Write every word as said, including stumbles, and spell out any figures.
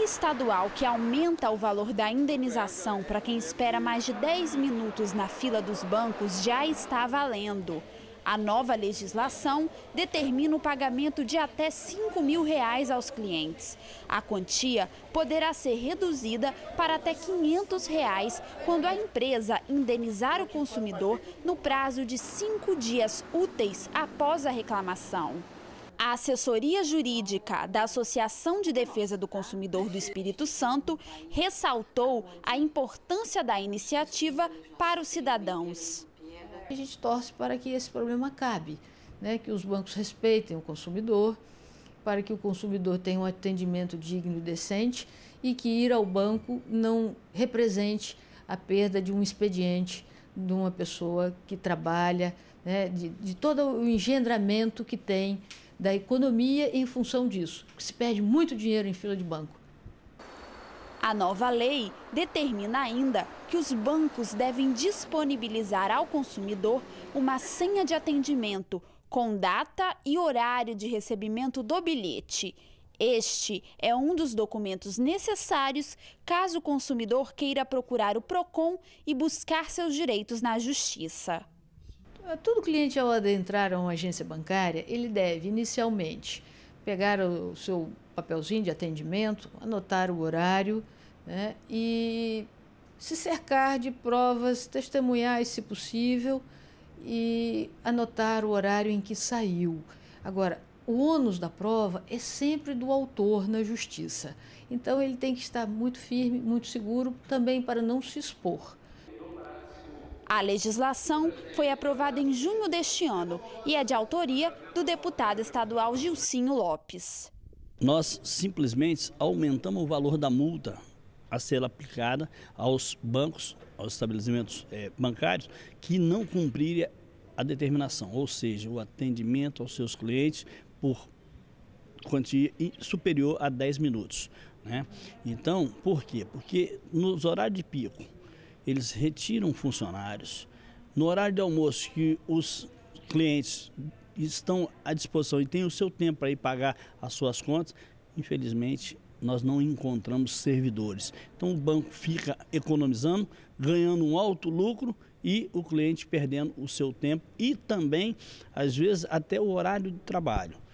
lei estadual que aumenta o valor da indenização para quem espera mais de dez minutos na fila dos bancos já está valendo. A nova legislação determina o pagamento de até cinco mil reais aos clientes. A quantia poderá ser reduzida para até quinhentos reais quando a empresa indenizar o consumidor no prazo de cinco dias úteis após a reclamação. A assessoria jurídica da Associação de Defesa do Consumidor do Espírito Santo ressaltou a importância da iniciativa para os cidadãos. A gente torce para que esse problema acabe, né? Que os bancos respeitem o consumidor, para que o consumidor tenha um atendimento digno e decente e que ir ao banco não represente a perda de um expediente de uma pessoa que trabalha, né? de, de todo o engendramento que tem da economia em função disso, que se perde muito dinheiro em fila de banco. A nova lei determina ainda que os bancos devem disponibilizar ao consumidor uma senha de atendimento com data e horário de recebimento do bilhete. Este é um dos documentos necessários caso o consumidor queira procurar o PROCON e buscar seus direitos na justiça. Todo cliente, ao adentrar a uma agência bancária, ele deve inicialmente pegar o seu papelzinho de atendimento, anotar o horário, né, e se cercar de provas testemunhais, se possível, e anotar o horário em que saiu. Agora, o ônus da prova é sempre do autor na justiça. Então, ele tem que estar muito firme, muito seguro, também para não se expor. A legislação foi aprovada em junho deste ano e é de autoria do deputado estadual Gilcinho Lopes. Nós simplesmente aumentamos o valor da multa a ser aplicada aos bancos, aos estabelecimentos é, bancários que não cumprirem a determinação, ou seja, o atendimento aos seus clientes por quantia superior a dez minutos. Né? Então, por quê? Porque nos horários de pico, eles retiram funcionários. No horário de almoço, que os clientes estão à disposição e têm o seu tempo para ir pagar as suas contas, infelizmente, nós não encontramos servidores. Então, o banco fica economizando, ganhando um alto lucro e o cliente perdendo o seu tempo e também, às vezes, até o horário de trabalho.